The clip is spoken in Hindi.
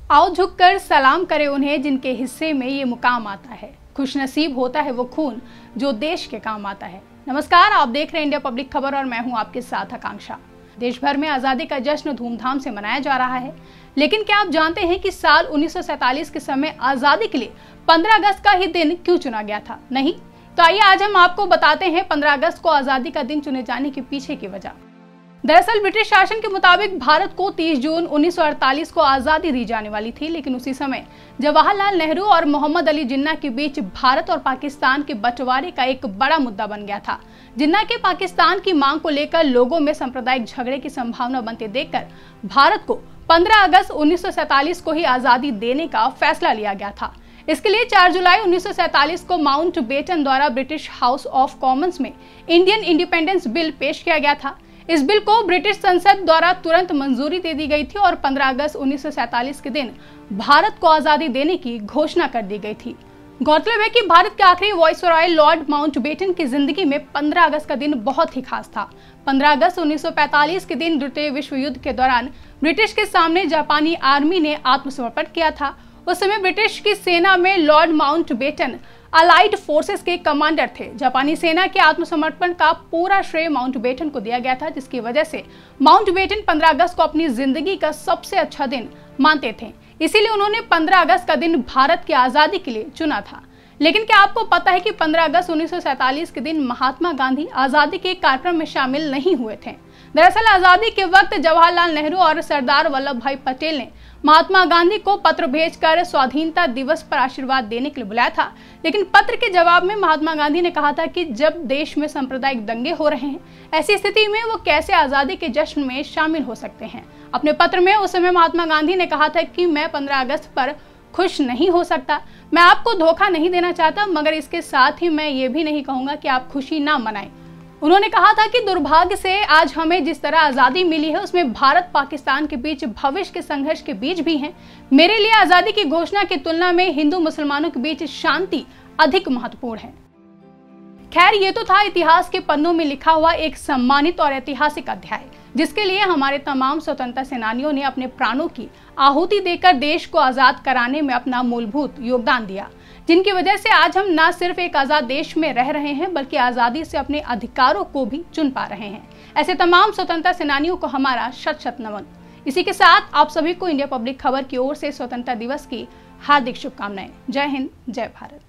आओ झुककर सलाम करें उन्हें जिनके हिस्से में ये मुकाम आता है। खुशनसीब होता है वो खून जो देश के काम आता है। नमस्कार, आप देख रहे हैं इंडिया पब्लिक खबर और मैं हूं आपके साथ आकांक्षा। देश भर में आजादी का जश्न धूमधाम से मनाया जा रहा है, लेकिन क्या आप जानते हैं कि साल 1947 के समय आजादी के लिए 15 अगस्त का ही दिन क्यों चुना गया था? नहीं तो आइए आज हम आपको बताते हैं 15 अगस्त को आजादी का दिन चुने जाने के पीछे की वजह। दरअसल ब्रिटिश शासन के मुताबिक भारत को 30 जून 1948 को आजादी दी जाने वाली थी, लेकिन उसी समय जवाहरलाल नेहरू और मोहम्मद अली जिन्ना के बीच भारत और पाकिस्तान के बंटवारे का एक बड़ा मुद्दा बन गया था। जिन्ना के पाकिस्तान की मांग को लेकर लोगों में सांप्रदायिक झगड़े की संभावना बनते देखकर भारत को 15 अगस्त 1947 को ही आजादी देने का फैसला लिया गया था। इसके लिए 4 जुलाई 1947 को माउंटबेटन द्वारा ब्रिटिश हाउस ऑफ कॉमन्स में इंडियन इंडिपेंडेंस बिल पेश किया गया था। इस बिल को ब्रिटिश संसद द्वारा तुरंत मंजूरी दे दी गई थी और 15 अगस्त 1947 के दिन भारत को आजादी देने की घोषणा कर दी गई थी। गौरतलब है कि भारत के आखिरी वाइसरॉय लॉर्ड माउंटबेटन की जिंदगी में 15 अगस्त का दिन बहुत ही खास था। 15 अगस्त 1945 के दिन द्वितीय विश्व युद्ध के दौरान ब्रिटिश के सामने जापानी आर्मी ने आत्मसमर्पण किया था। उस समय ब्रिटिश की सेना में लॉर्ड माउंटबेटन अलाइड फोर्सेस के कमांडर थे। जापानी सेना के आत्मसमर्पण का पूरा श्रेय माउंटबेटन को दिया गया था, जिसकी वजह से माउंटबेटन 15 अगस्त को अपनी जिंदगी का सबसे अच्छा दिन मानते थे। इसीलिए उन्होंने 15 अगस्त का दिन भारत की आजादी के लिए चुना था। लेकिन क्या आपको पता है कि 15 अगस्त 1947 के दिन महात्मा गांधी आजादी के कार्यक्रम में शामिल नहीं हुए थे? दरअसल आजादी के वक्त जवाहरलाल नेहरू और सरदार वल्लभ भाई पटेल ने महात्मा गांधी को पत्र भेजकर स्वाधीनता दिवस पर आशीर्वाद देने के लिए बुलाया था, लेकिन पत्र के जवाब में महात्मा गांधी ने कहा था कि जब देश में सांप्रदायिक दंगे हो रहे हैं, ऐसी स्थिति में वो कैसे आजादी के जश्न में शामिल हो सकते हैं। अपने पत्र में उस समय महात्मा गांधी ने कहा था कि मैं 15 अगस्त पर खुश नहीं हो सकता, मैं आपको धोखा नहीं देना चाहता, मगर इसके साथ ही मैं ये भी नहीं कहूंगा कि आप खुशी ना मनाएं। उन्होंने कहा था कि दुर्भाग्य से आज हमें जिस तरह आजादी मिली है उसमें भारत पाकिस्तान के बीच भविष्य के संघर्ष के बीच भी हैं। मेरे लिए आजादी की घोषणा की तुलना में हिंदू मुसलमानों के बीच शांति अधिक महत्वपूर्ण है। खैर, ये तो था इतिहास के पन्नों में लिखा हुआ एक सम्मानित और ऐतिहासिक अध्याय, जिसके लिए हमारे तमाम स्वतंत्रता सेनानियों ने अपने प्राणों की आहुति देकर देश को आजाद कराने में अपना मूलभूत योगदान दिया, जिनकी वजह से आज हम न सिर्फ एक आजाद देश में रह रहे हैं, बल्कि आजादी से अपने अधिकारों को भी चुन पा रहे हैं। ऐसे तमाम स्वतंत्रता सेनानियों को हमारा शत शत नमन। इसी के साथ आप सभी को इंडिया पब्लिक खबर की ओर से स्वतंत्रता दिवस की हार्दिक शुभकामनाएं। जय हिंद, जय भारत।